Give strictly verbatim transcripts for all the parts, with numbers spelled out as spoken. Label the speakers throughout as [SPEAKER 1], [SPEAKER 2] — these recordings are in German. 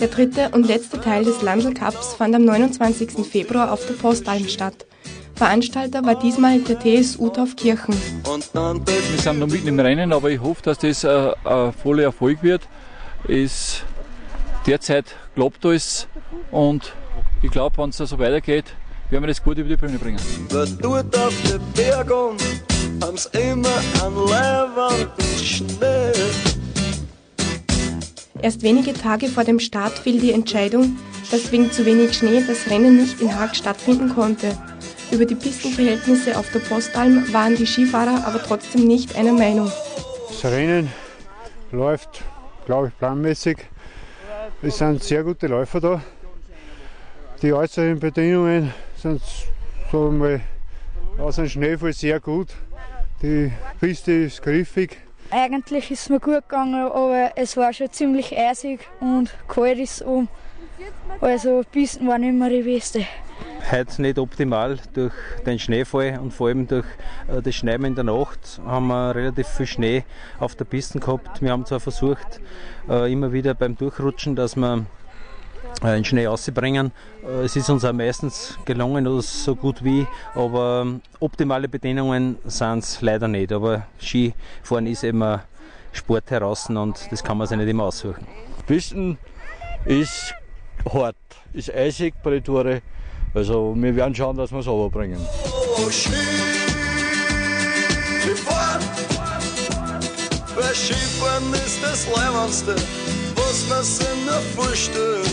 [SPEAKER 1] Der dritte und letzte Teil des Landl Cups fand am neunundzwanzigsten Februar auf der Postalm statt. Veranstalter war diesmal der T S U Taufkirchen.
[SPEAKER 2] Wir sind noch mitten im Rennen, aber ich hoffe, dass das ein, ein voller Erfolg wird. Es derzeit klappt alles und ich glaube, wenn es so weitergeht, werden wir das gut über die Bühne bringen.
[SPEAKER 3] Dort auf den Bergen haben's immer einen leibenden Schnee.
[SPEAKER 1] Erst wenige Tage vor dem Start fiel die Entscheidung, dass wegen zu wenig Schnee das Rennen nicht in Haag stattfinden konnte. Über die Pistenverhältnisse auf der Postalm waren die Skifahrer aber trotzdem nicht einer Meinung.
[SPEAKER 4] Das Rennen läuft, glaube ich, planmäßig. Es sind sehr gute Läufer da. Die äußeren Bedingungen sind so mal außer dem Schneefall sehr gut. Die Piste ist griffig.
[SPEAKER 5] Eigentlich ist es mir gut gegangen, aber es war schon ziemlich eisig und kalt ist um. Also die Pisten waren immer die beste.
[SPEAKER 6] Heute nicht optimal durch den Schneefall und vor allem durch äh, das Schneien in der Nacht haben wir relativ viel Schnee auf der Piste gehabt. Wir haben zwar versucht, äh, immer wieder beim Durchrutschen, dass wir äh, den Schnee rauszubringen. Äh, es ist uns auch meistens gelungen, oder so gut wie, aber ähm, optimale Bedingungen sind es leider nicht. Aber Skifahren ist immer Sport heraus und das kann man sich nicht immer aussuchen.
[SPEAKER 2] Pisten ist hart, ist eisig bei den Tore. Also wir werden schauen, dass wir es runterbringen.
[SPEAKER 3] Oh, Skifahren, weil Skifahren ist das Leibendste, was man sich nur vorstellen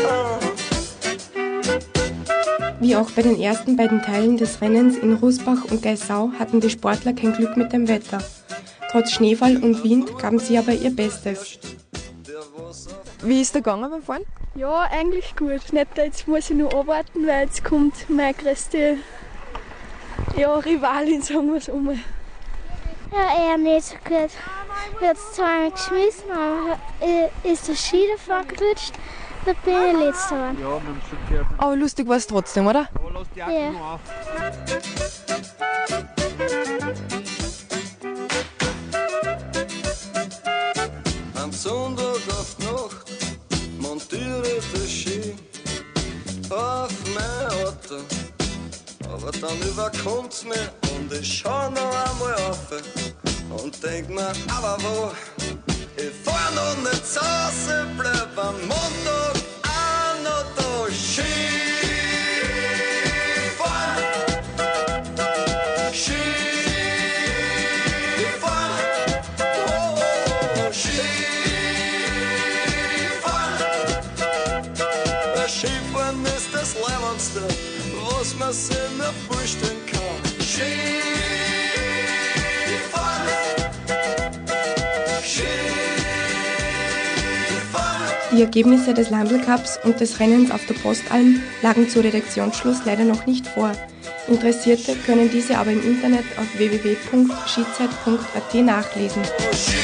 [SPEAKER 3] kann.
[SPEAKER 1] Wie auch bei den ersten beiden Teilen des Rennens in Rusbach und Geisau hatten die Sportler kein Glück mit dem Wetter. Trotz Schneefall und Wind gaben sie aber ihr Bestes.
[SPEAKER 7] Wie ist der gegangen beim Fahren?
[SPEAKER 5] Ja, eigentlich gut. Nicht, jetzt muss ich nur abwarten, weil jetzt kommt meine größte ja, Rivalin, sagen wir es einmal.
[SPEAKER 8] Ja, eher nicht so gut. Ich habe zweimal geschmissen, aber ist der Ski davon gerutscht, da bin ich letzter geworden.
[SPEAKER 2] Ja, wir haben es schon gehört.
[SPEAKER 7] Aber lustig war es trotzdem, oder?
[SPEAKER 2] Aber lass die Jacke
[SPEAKER 8] Ja.
[SPEAKER 2] noch auf.
[SPEAKER 3] Am Sonntag auf die Nacht montiere den Ski auf mein Auto. Aber dann überkommt's mir und ich schau noch einmal auf und denk mir, aber wo? Ich fahr noch nicht zu Hause, bleib am Montag auch noch da Ski fahren. Ski fahren. Oh, Ski Skifahren ist das Leibendste, was man sich nur vorstellen kann. Skifahren, Skifahren.
[SPEAKER 1] Die Ergebnisse des Landl Cups und des Rennens auf der Postalm lagen zu Redaktionsschluss leider noch nicht vor. Interessierte können diese aber im Internet auf w w w punkt skizeit punkt a t nachlesen.